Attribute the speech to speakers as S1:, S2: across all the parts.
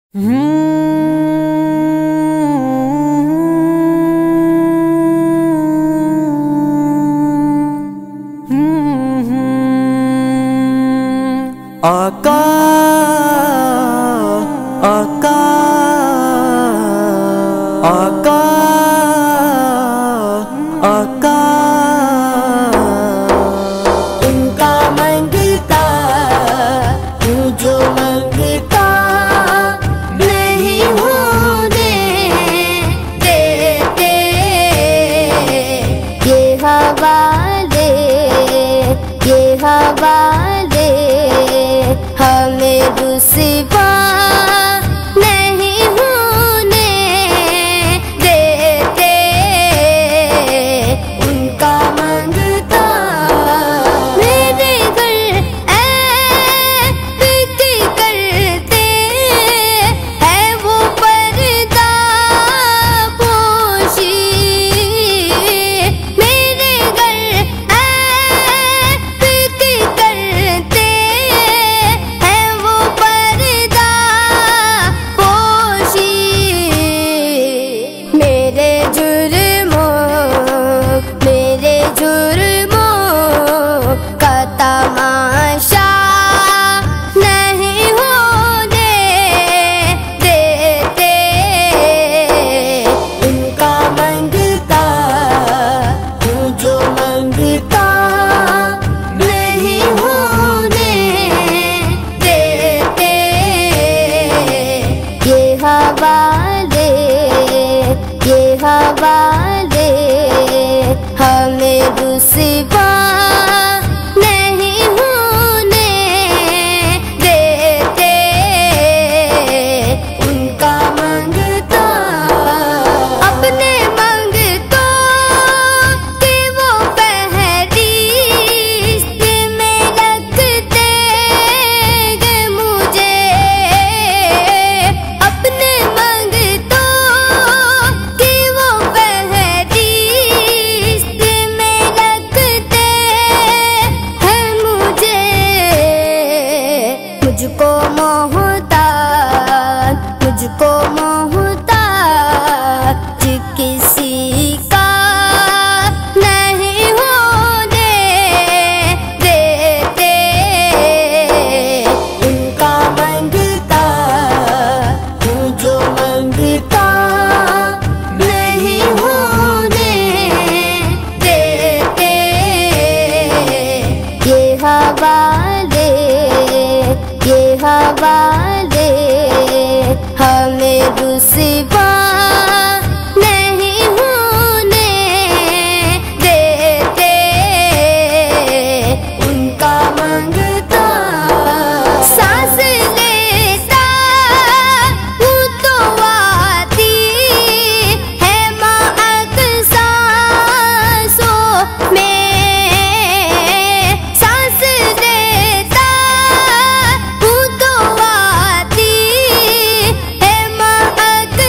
S1: आका आका आका आका
S2: उनका मंगता हूँ जो मंगता नहीं होने देते। ये हवाले हमें रुसवा नहीं होने देते। उनका मंगता मेरे घर ऐब्त करते हैं वो पर्दा पोशी। मेरे घर ऐब्त करते हैं वो पर्दा पोशी। मेरे जुर्मों का तमाशा नहीं होने देते। उनका मंगता हूँ जो मंगता नहीं होने देते। ये हवाले हमें रुसवा नहीं होने देते। उनका मंगता अपने मंगतों की वो फहरिस्त में रखते गए मुझे। अपने मंगतों की वो फहरिस्त में रखते हैं मुझे। मुझको मोहताज किसी का नहीं होने देते। उनका मंगता हूँ जो मंगता नहीं होने देते। ये हवाले हमें रुसवा नहीं होने देते। उनका मंगता सांस लेता हूँ तो आती है महक सांसों में। सांस लेता हूँ तो आती है महक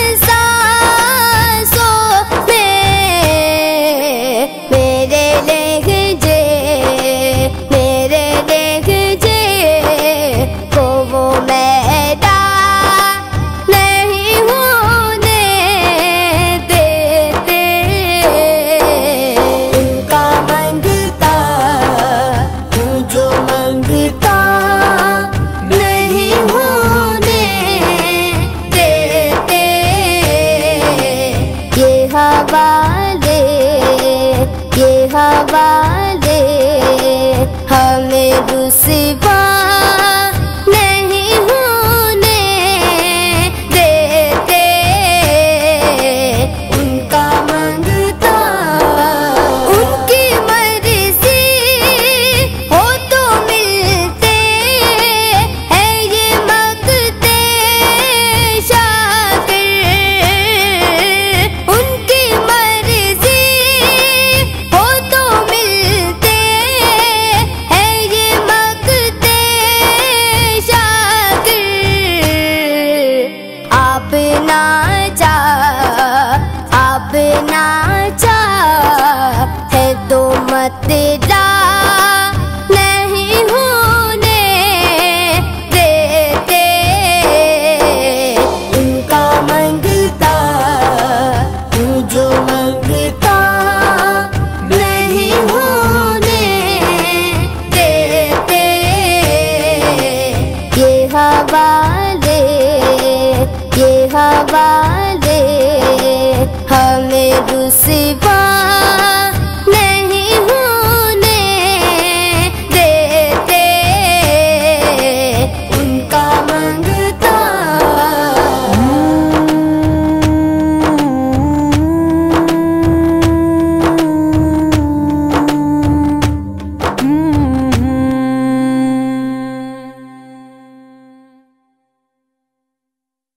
S2: से